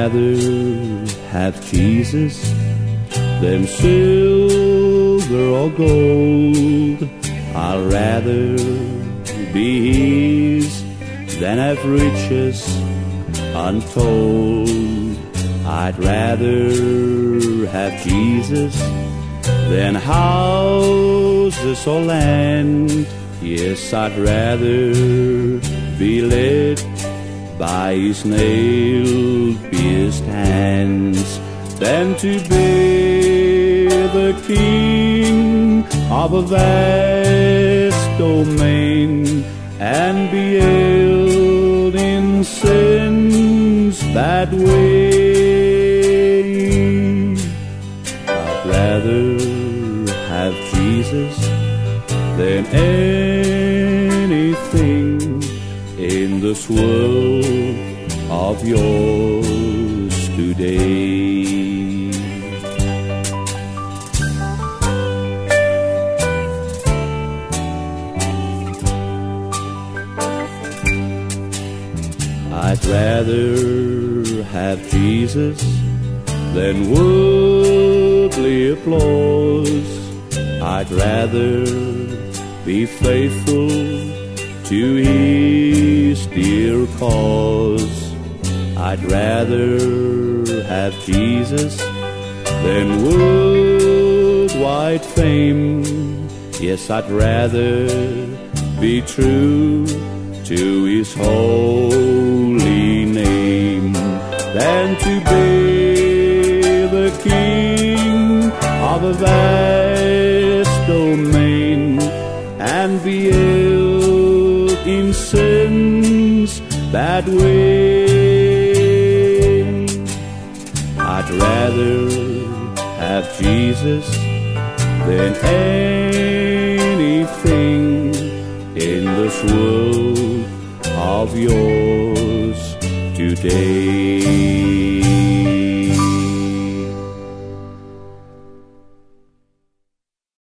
rather have Jesus than silver or gold. I'd rather be His than have riches untold. I'd rather have Jesus than houses or land. Yes, I'd rather be led by His nail-pierced hands than to be the king of a vast domain and be held in sin's bad way. I'd rather have Jesus than anything in this world of yours today. I'd rather have Jesus than worldly applause. I'd rather be faithful to His dear cause. I'd rather have Jesus than worldwide fame. Yes, I'd rather be true to His holy name than to be the king of a vast domain and be held in sin's bad way. I'd rather have Jesus than anything in this world of yours today.